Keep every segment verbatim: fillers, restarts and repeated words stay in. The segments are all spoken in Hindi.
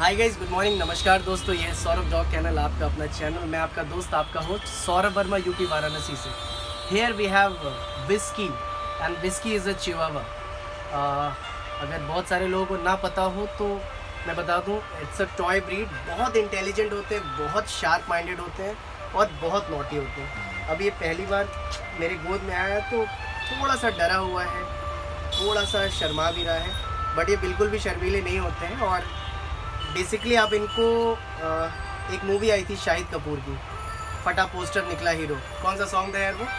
हाय गाइस, गुड मॉर्निंग, नमस्कार दोस्तों। ये है सौरभ डॉग चैनल, आपका अपना चैनल। मैं आपका दोस्त, आपका होस्ट सौरभ वर्मा, यूपी वाराणसी से। Here we have Whiskey and Whiskey is a chihuahua. अगर बहुत सारे लोगों को ना पता हो तो मैं बता दूं, इट्स अ टॉय ब्रीड। बहुत इंटेलिजेंट होते हैं, बहुत शार्प माइंडेड होते हैं और बहुत नॉटी होते हैं। अब ये पहली बार मेरे गोद में आया तो थोड़ा सा डरा हुआ है, थोड़ा सा शर्मा भी रहा है, बट ये बिल्कुल भी शर्मीले नहीं होते हैं। और बेसिकली आप इनको, एक मूवी आई थी शाहिद कपूर की, फटा पोस्टर निकला हीरो, कौन सा सॉन्ग था यार वो?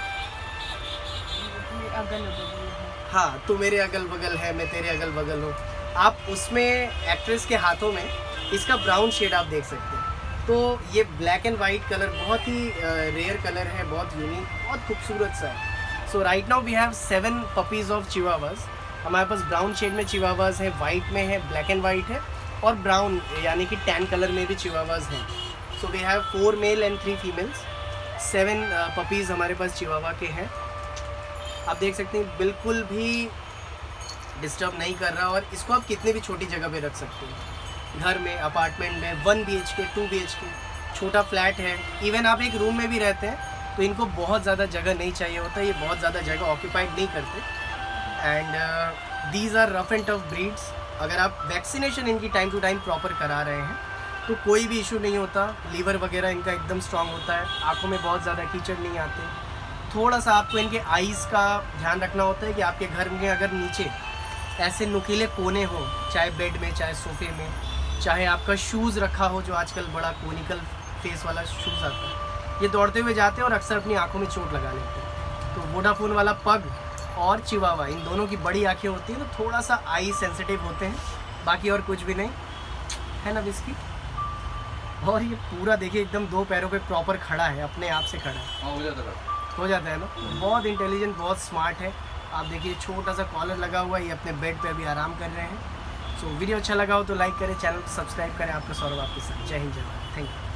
अगल बगल है। हाँ, तू मेरे अगल बगल है, मैं तेरे अगल बगल हूँ। आप उसमें एक्ट्रेस के हाथों में इसका ब्राउन शेड आप देख सकते हैं। तो ये ब्लैक एंड वाइट कलर बहुत ही रेयर कलर है, बहुत यूनिक, बहुत खूबसूरत सा है। So right now we have seven puppies of chihuahuas. हमारे पास ब्राउन शेड में चिवावास है, वाइट में है, ब्लैक एंड वाइट है और ब्राउन यानी कि टैन कलर में भी चिवावास हैं। So we have four male and three females. Seven puppies हमारे पास चिवावा के हैं। आप देख सकते हैं बिल्कुल भी डिस्टर्ब नहीं कर रहा, और इसको आप कितने भी छोटी जगह पे रख सकते हैं, घर में, अपार्टमेंट में, one B H K, two B H K, छोटा फ्लैट है, इवन आप एक रूम में भी रहते हैं तो इनको बहुत ज़्यादा जगह नहीं चाहिए होता, ये बहुत ज़्यादा जगह ऑक्यूपाइड नहीं करते। And these are rough and tough breeds. अगर आप वैक्सीनेशन इनकी टाइम टू टाइम प्रॉपर करा रहे हैं तो कोई भी इशू नहीं होता। लीवर वगैरह इनका एकदम स्ट्रांग होता है, आँखों में बहुत ज़्यादा कीचड़ नहीं आते। थोड़ा सा आपको इनके आईज़ का ध्यान रखना होता है कि आपके घर में अगर नीचे ऐसे नुकीले कोने हो, चाहे बेड में, चाहे सोफे में, चाहे आपका शूज़ रखा हो, जो आजकल बड़ा कोनिकल फेस वाला शूज़ आता है, ये दौड़ते हुए जाते हैं और अक्सर अपनी आंखों में चोट लगा लेते हैं। तो वोडाफोन वाला पग और चिवावा, इन दोनों की बड़ी आंखें होती हैं तो थोड़ा सा आई सेंसिटिव होते हैं, बाकी और कुछ भी नहीं है ना विस्की। और ये पूरा देखिए एकदम दो पैरों पे प्रॉपर खड़ा है, अपने आप से खड़ा है, हो जाता है हो जाता है ना। बहुत इंटेलिजेंट, बहुत स्मार्ट है। आप देखिए छोटा सा कॉलर लगा हुआ है, ये अपने बेड पे अभी आराम कर रहे हैं। सो वीडियो अच्छा लगा हो तो लाइक करें, चैनल को सब्सक्राइब करें। आपका सौरभ आपके साथ। जय हिंद, जय भारत, थैंक यू।